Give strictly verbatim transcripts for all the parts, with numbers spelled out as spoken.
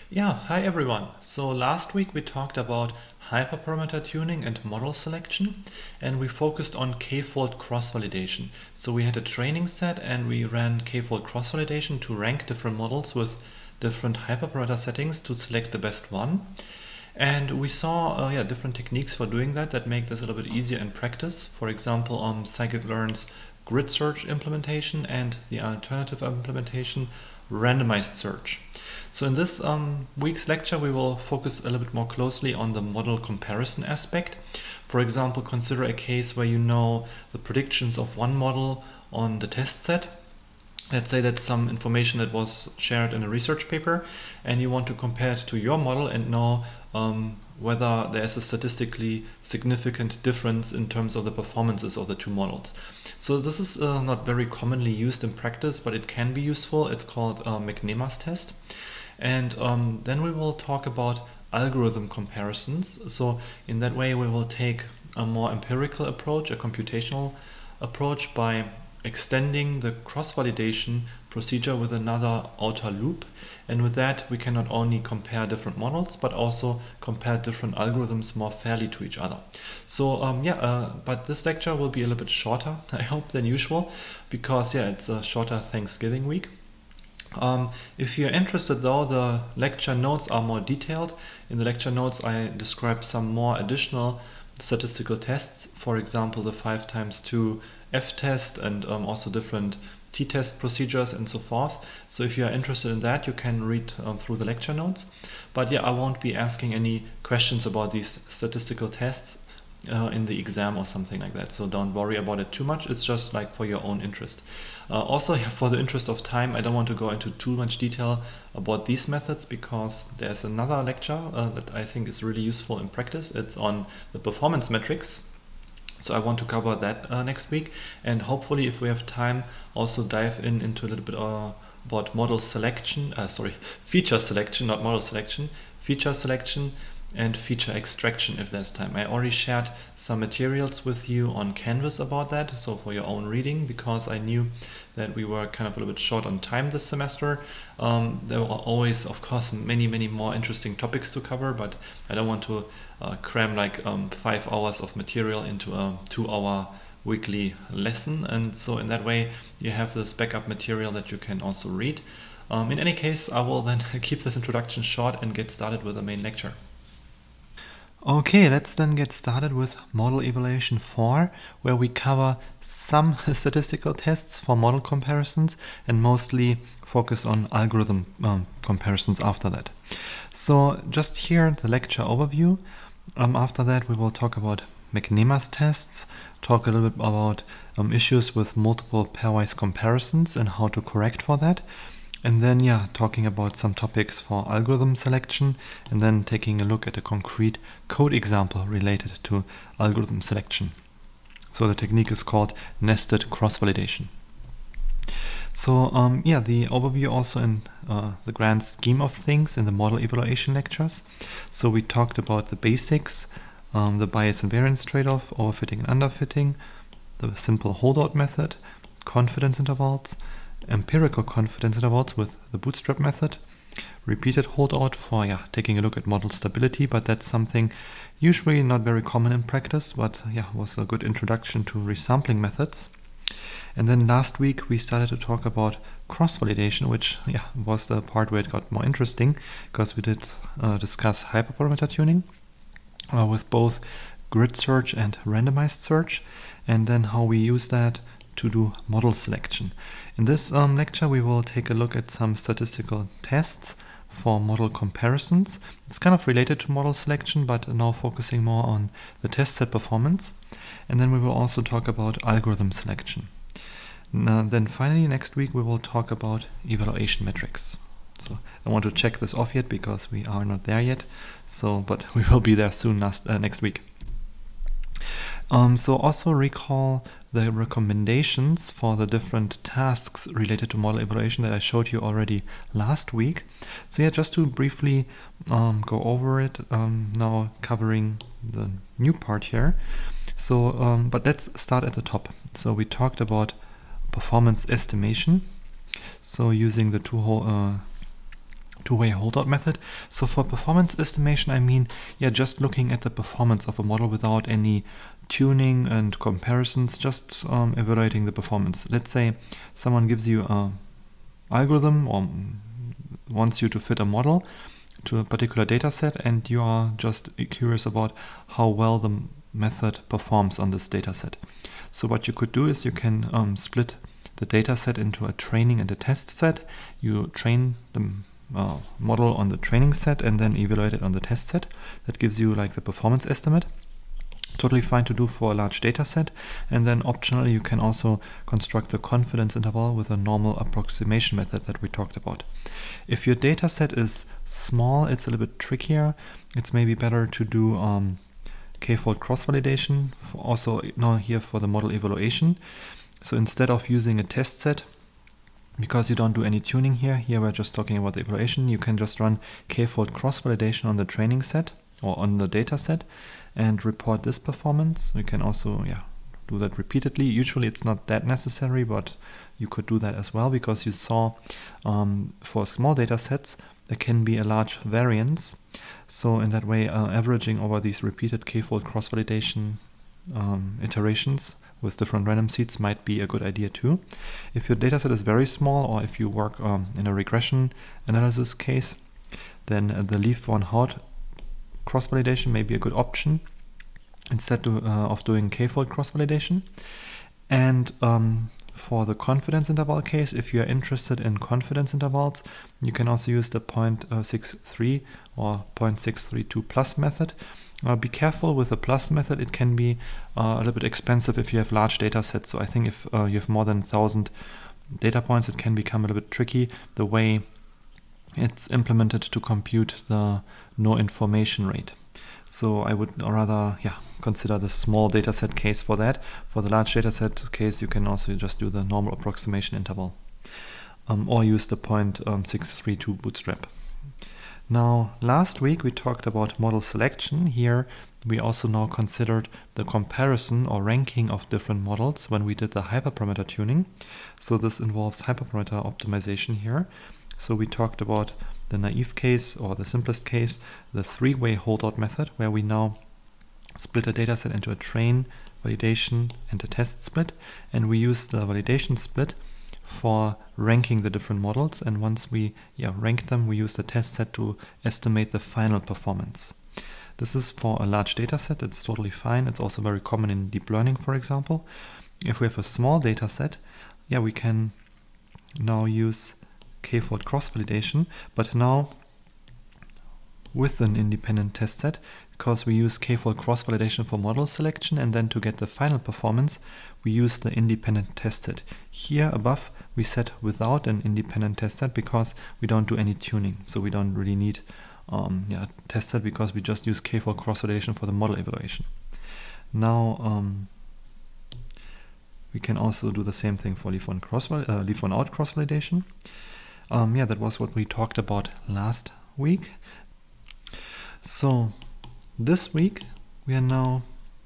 Yeah, hi everyone. So last week we talked about hyperparameter tuning and model selection, and we focused on k-fold cross-validation. So we had a training set and we ran k-fold cross-validation to rank different models with different hyperparameter settings to select the best one. And we saw uh, yeah, different techniques for doing that that make this a little bit easier in practice. For example, um, scikit-learn's grid search implementation and the alternative implementation, randomized search. So in this um, week's lecture, we will focus a little bit more closely on the model comparison aspect. For example, consider a case where you know the predictions of one model on the test set. Let's say that's some information that was shared in a research paper, and you want to compare it to your model and know um, whether there's a statistically significant difference in terms of the performances of the two models. So this is uh, not very commonly used in practice, but it can be useful. It's called uh, McNemar's test. And um, then we will talk about algorithm comparisons. So in that way, we will take a more empirical approach, a computational approach, by extending the cross-validation procedure with another outer loop. And with that, we can not only compare different models, but also compare different algorithms more fairly to each other. So um, yeah, uh, but this lecture will be a little bit shorter, I hope, than usual, because yeah, it's a shorter Thanksgiving week. Um, if you're interested though, the lecture notes are more detailed. In the lecture notes, I describe some more additional statistical tests, for example, the five times two f-test and um, also different t-test procedures and so forth. So if you are interested in that, you can read um, through the lecture notes. But yeah, I won't be asking any questions about these statistical tests uh, in the exam or something like that. So don't worry about it too much. It's just like for your own interest. Uh, also, for the interest of time, I don't want to go into too much detail about these methods because there's another lecture uh, that I think is really useful in practice. It's on the performance metrics. So I want to cover that uh, next week, and hopefully, if we have time, also dive in into a little bit uh, about model selection, uh, sorry, feature selection, not model selection, feature selection and feature extraction if there's time. I already shared some materials with you on Canvas about that, so for your own reading, because I knew that we were kind of a little bit short on time this semester. Um, there were always, of course, many, many more interesting topics to cover, but I don't want to uh, cram like um, five hours of material into a two-hour weekly lesson, and so in that way you have this backup material that you can also read. Um, in any case, I will then keep this introduction short and get started with the main lecture. Okay, let's then get started with Model Evaluation four, where we cover some statistical tests for model comparisons and mostly focus on algorithm um, comparisons after that. So just here, the lecture overview. Um, after that, we will talk about McNemar's tests, talk a little bit about um, issues with multiple pairwise comparisons and how to correct for that. And then, yeah, talking about some topics for algorithm selection, and then taking a look at a concrete code example related to algorithm selection. So the technique is called nested cross-validation. So um, yeah, the overview also in uh, the grand scheme of things in the model evaluation lectures. So we talked about the basics, um, the bias and variance trade-off, overfitting and underfitting, the simple holdout method, confidence intervals, empirical confidence intervals with the bootstrap method, repeated holdout for yeah taking a look at model stability, but that's something usually not very common in practice, but yeah was a good introduction to resampling methods. And then last week we started to talk about cross-validation, which yeah was the part where it got more interesting, because we did uh, discuss hyperparameter tuning uh, with both grid search and randomized search, and then how we use that to do model selection. In this um, lecture, we will take a look at some statistical tests for model comparisons. It's kind of related to model selection, but now focusing more on the test set performance. And then we will also talk about algorithm selection. Now, then finally, next week, we will talk about evaluation metrics. So I want to check this off yet because we are not there yet. So, but we will be there soon last, uh, next week. Um, so also recall the recommendations for the different tasks related to model evaluation that I showed you already last week. So yeah, just to briefly um, go over it, um, now covering the new part here. So, um, but let's start at the top. So we talked about performance estimation. So using the two, uh, two-way holdout method. So for performance estimation, I mean, yeah, just looking at the performance of a model without any tuning and comparisons, just um, evaluating the performance. Let's say someone gives you an algorithm or wants you to fit a model to a particular data set, and you are just curious about how well the method performs on this data set. So what you could do is you can um, split the data set into a training and a test set. You train the uh, model on the training set and then evaluate it on the test set. That gives you like the performance estimate. Totally fine to do for a large data set. And then optionally you can also construct the confidence interval with a normal approximation method that we talked about. If your data set is small, it's a little bit trickier. It's maybe better to do um, k-fold cross-validation, also now here for the model evaluation. So instead of using a test set, because you don't do any tuning here, here we're just talking about the evaluation, you can just run k-fold cross-validation on the training set or on the data set and report this performance. You can also yeah, do that repeatedly. Usually it's not that necessary, but you could do that as well, because you saw um, for small data sets there can be a large variance. So in that way, uh, averaging over these repeated k-fold cross-validation um, iterations with different random seeds might be a good idea too. If your dataset is very small, or if you work um, in a regression analysis case, then uh, the leave one out cross-validation may be a good option instead to, uh, of doing k-fold cross-validation. And um, for the confidence interval case, if you are interested in confidence intervals, you can also use the zero point six three or zero point six three two plus method. Uh, be careful with the plus method. It can be uh, a little bit expensive if you have large data sets. So I think if uh, you have more than one thousand data points, it can become a little bit tricky the way it's implemented to compute the no information rate. So I would rather yeah, consider the small data set case for that. For the large data set case, you can also just do the normal approximation interval um, or use the zero point six three two bootstrap. Now, last week we talked about model selection. Here we also now considered the comparison or ranking of different models when we did the hyperparameter tuning. So this involves hyperparameter optimization here. So we talked about the naive case, or the simplest case, the three-way holdout method, where we now split a dataset into a train, validation, and a test split. And we use the validation split for ranking the different models, and once we yeah, rank them, we use the test set to estimate the final performance. This is for a large data set. It's totally fine. It's also very common in deep learning, for example. If we have a small data set, yeah, we can now use k-fold cross-validation, but now with an independent test set, because we use k-fold cross-validation for model selection, and then to get the final performance, we use the independent test set. Here above, we set without an independent test set because we don't do any tuning. So we don't really need um, yeah, test set because we just use k-fold cross-validation for the model evaluation. Now, um, we can also do the same thing for leave one, cross, uh, leave one out cross-validation. Um, yeah, that was what we talked about last week. So this week we are now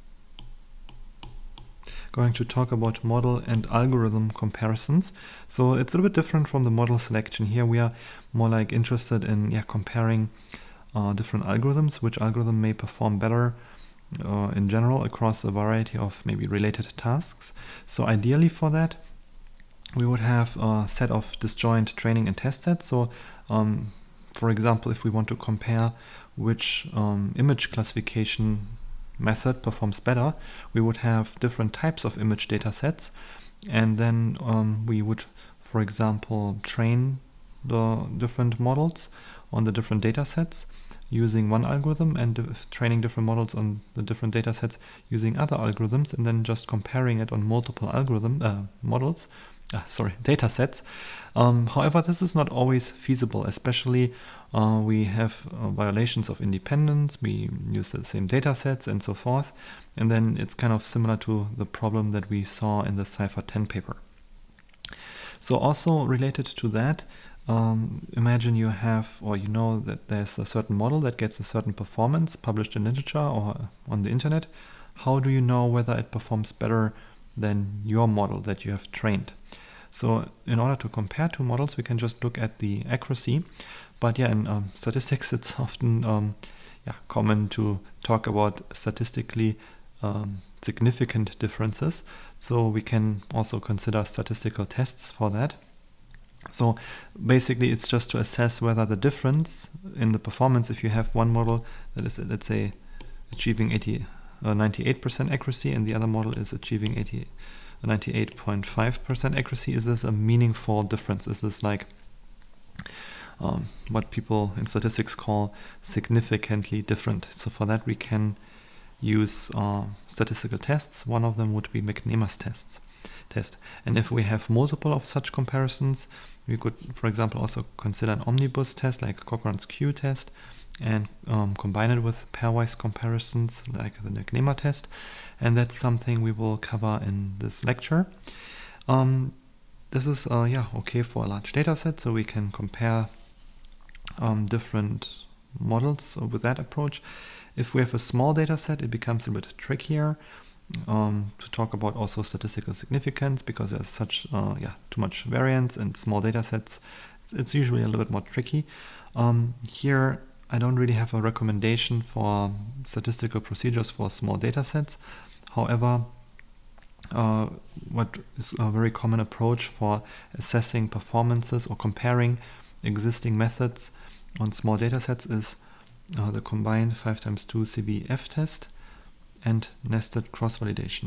going to talk about model and algorithm comparisons. So it's a little bit different from the model selection. Here we are more like interested in yeah, comparing uh, different algorithms, which algorithm may perform better uh, in general across a variety of maybe related tasks. So ideally for that, we would have a set of disjoint training and test sets. So um, for example, if we want to compare which um, image classification method performs better, we would have different types of image data sets, and then um, we would, for example, train the different models on the different data sets using one algorithm, and training different models on the different data sets using other algorithms, and then just comparing it on multiple algorithm uh, models. Uh, sorry, data sets. Um, however, this is not always feasible, especially uh, we have uh, violations of independence, we use the same data sets and so forth, and then it's kind of similar to the problem that we saw in the Cypher ten paper. So also related to that, um, imagine you have, or you know that there's a certain model that gets a certain performance published in literature or on the internet. How do you know whether it performs better than your model that you have trained? So in order to compare two models, we can just look at the accuracy, But yeah, in um, statistics, it's often um, yeah, common to talk about statistically um, significant differences. So we can also consider statistical tests for that. So basically, it's just to assess whether the difference in the performance, if you have one model that is, let's say, achieving eighty, uh, ninety-eight percent accuracy and the other model is achieving eighty, ninety-eight point five percent accuracy, is this a meaningful difference? Is this like um, what people in statistics call significantly different? So for that, we can use uh, statistical tests. One of them would be McNemar's tests. Test. And if we have multiple of such comparisons, we could, for example, also consider an omnibus test like Cochrane's Q test and um, combine it with pairwise comparisons like the McNemar test. And that's something we will cover in this lecture. Um, this is uh, yeah okay for a large data set, so we can compare um, different models with that approach. If we have a small data set, it becomes a bit trickier. Um, to talk about also statistical significance, because there's such uh, yeah too much variance and small data sets. It's, it's usually a little bit more tricky. Um, here I don't really have a recommendation for statistical procedures for small data sets. However, uh, what is a very common approach for assessing performances or comparing existing methods on small data sets is uh, the combined five times two C V F test and nested cross-validation.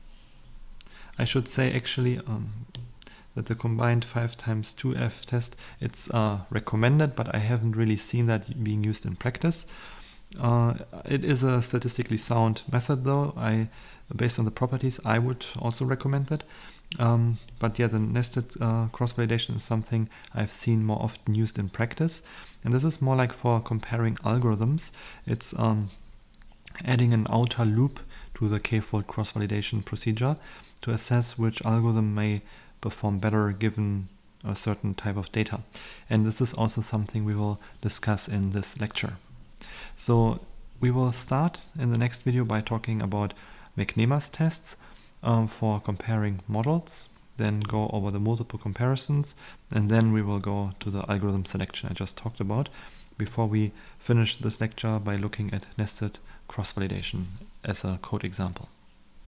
I should say actually um, that the combined five times two F test, it's uh, recommended, but I haven't really seen that being used in practice. Uh, it is a statistically sound method though. I, based on the properties, I would also recommend that. Um, but yeah, the nested uh, cross-validation is something I've seen more often used in practice. And this is more like for comparing algorithms. It's um, adding an outer loop to the k-fold cross-validation procedure to assess which algorithm may perform better given a certain type of data. And this is also something we will discuss in this lecture. So we will start in the next video by talking about McNemar's tests um, for comparing models, then go over the multiple comparisons, and then we will go to the algorithm selection I just talked about, before we finish this lecture by looking at nested cross-validation as a code example.